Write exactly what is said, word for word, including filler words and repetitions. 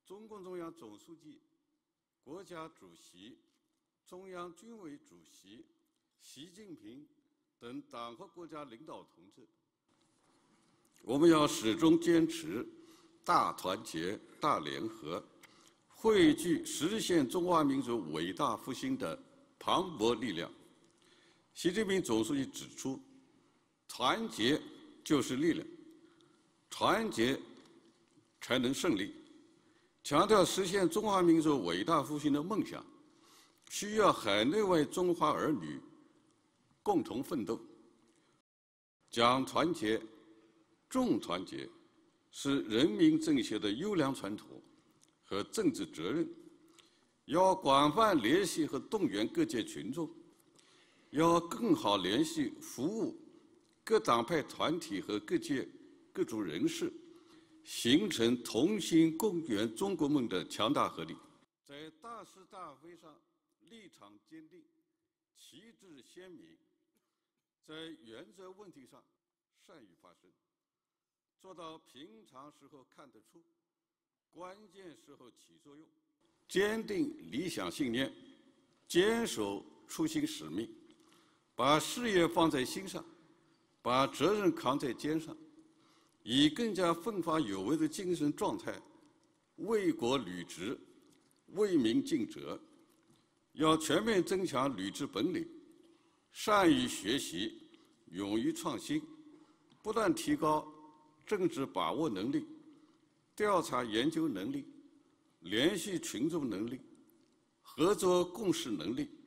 中共中央总书记、国家主席、中央军委主席习近平等党和国家领导同志，我们要始终坚持大团结、大联合，汇聚实现中华民族伟大复兴的磅礴力量。习近平总书记指出，团结就是力量，团结才能胜利。强调实现中华民族伟大复兴的梦想，需要海内外中华儿女共同奋斗。讲团结、重团结，是人民政协的优良传统和政治责任。要广泛联系和动员各界群众，要更好联系服务各党派团体和各界各族人士，形成同心共圆中国梦的强大合力。在大是大非上立场坚定，旗帜鲜明；在原则问题上善于发声，做到平常时候看得出，关键时候起作用。坚定理想信念，坚守初心使命，把事业放在心上，把责任扛在肩上，以更加奋发有为的精神状态，为国履职，为民尽责。要全面增强履职本领，善于学习，勇于创新，不断提高政治把握能力、调查研究能力、联系群众能力、合作共识能力、